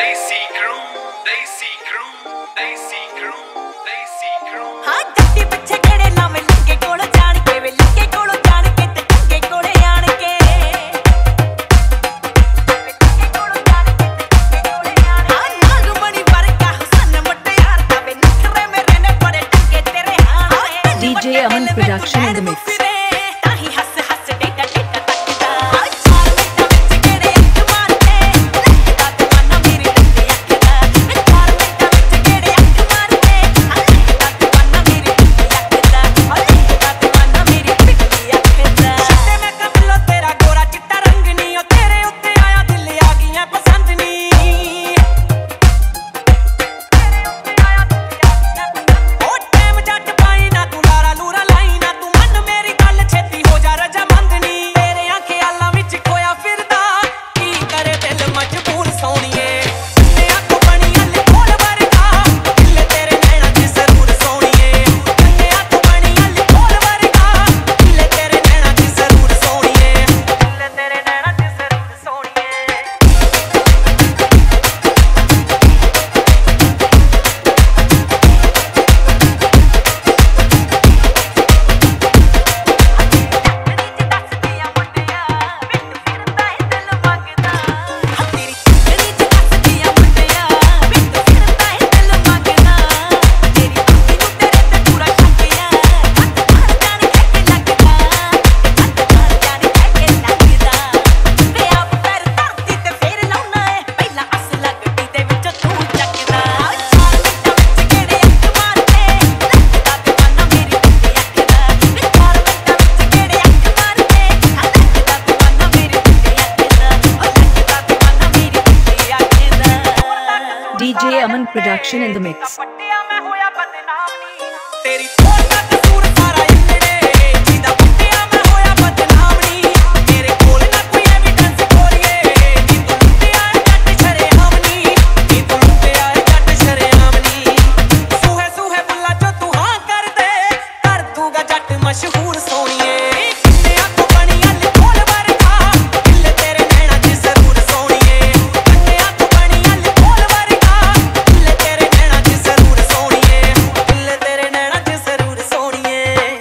Desi crew, Desi crew, Desi crew, Desi crew. हाँ जट्टी पिछे केड़े लावे लगे कोल जान के वे लगे कोल जान के ते चंगे कोले आण के लगे कोल जान के ते चंगे कोले आण हाँ नागमणी वर्गा हुसन मुटियार दा वे नखरे मेरे ने बड़े टंगे तेरे हां DJ Aman production in the mix. ताही हस हस डेटा डेटा तकदा चार मिनट विच केड़े अख मारते लगदा दीवाना मेरी टंगे अखदा चार मिनट विच केड़े अख मारते लगदा दीवाना मेरी टंगे अखदा लगदा दीवाना मेरी टंगे अखदा छते मैं कबलो तेरा गोरा चिट्टा रंग नी ओ तेरे उत्ते आया दिल आ गईयां पसंद नी तेरे उत्ते आया दिल आ गईयां ओ टाइम जट पाई ना तू लारा लूरा लाई ना तू मन मेरी गल छेती हो जा रजामंद नी तेरे ख्यालां विच खोया फिरदा की करे दिल मजबूर सोणीए ते अख बनी अल खोल वरगा दिल तेरे नैना च जरूर सोणीए ते अख बनी अल खोल वरगा दिल तेरे नैना च जरूर सोणीए दिल तेरे नैना च जरूर सोणीए DJ Aman production in the mix. पट्टिया मैं होया बदनाम नी तेरी थोड़ दा कसूर सारा इन्ने जीदा पट्टिया मैं होया बदनाम नी तेरे कोल ना कोई एविडेंस कोरिए नी तू लुटिया जट शरेआम नी तू लुटिया जट शरेआम नी सूहे सूहे बुल्ला जो तू हां कर दे कर दूंगा जट मशहूर सोणीए किन्ने अख बनी अल खोल वरगा दिल तेरे नैना च जरूर सोणीए किन्ने अख बनी अल खोल वरगा दिल तेरे नैना च जरूर सोणीए दिल तेरे नैना च जरूर सोणीए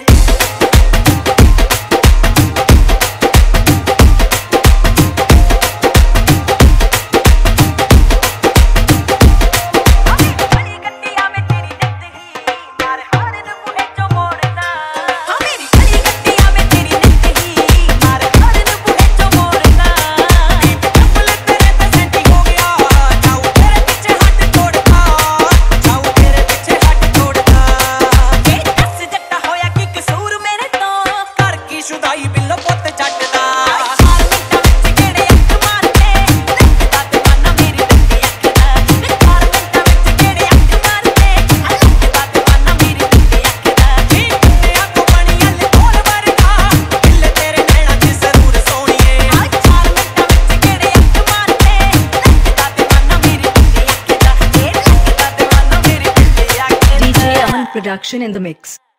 बड़ी गड्डियां में तेरी नित ही यार हार न बुहे जो मोड़ना हाँ मेरी बड़ी गड्डियां में तेरी नित ही यार हार न बुहे जो मोड़ना कपल तेरे पे सेंटी हो गया जाऊं तेरे पीछे हट तोड़दा जाऊं तेरे पीछे हट तोड़दा ए दस जट्टा होया की कसूर मेरे तो कर की शुदाई बिल्लो पुੱਤ जट दा चार मिੰटाਂ ਵਿੱਚ ਕਿਹੜੇ ਅੱਖ ਮਾਰਦੇ ਲੱਗਦਾ ਦीवाना मेरी टंगे अखदा चार मिंटां ਵਿੱਚ ਕਿਹੜੇ ਅੱਖ ਮਾਰਦੇ ਲੱਗਦਾ दीवाना मेरी टंगे अखदा नी ਤੇ ਅੱਖ ਬਣੀ ਅਲ ਖੋਲ ਵਰਗਾ ਦਿਲ ਤੇਰੇ ਨੈਣਾ च ਜ਼ਰੂਰ ਸੋਣੀਏ ਚਾਰ ਮਿੰਟਾਂ ਵਿੱਚ ਕਿਹੜੇ ਅੱਖ ਮਾਰਦੇ ਲੱਗਦਾ दीवाना मेरी टंगे अखदा ਲੱਗਦਾ दीवाना मेरी टंगे अखदा DJ Aman production in the mix.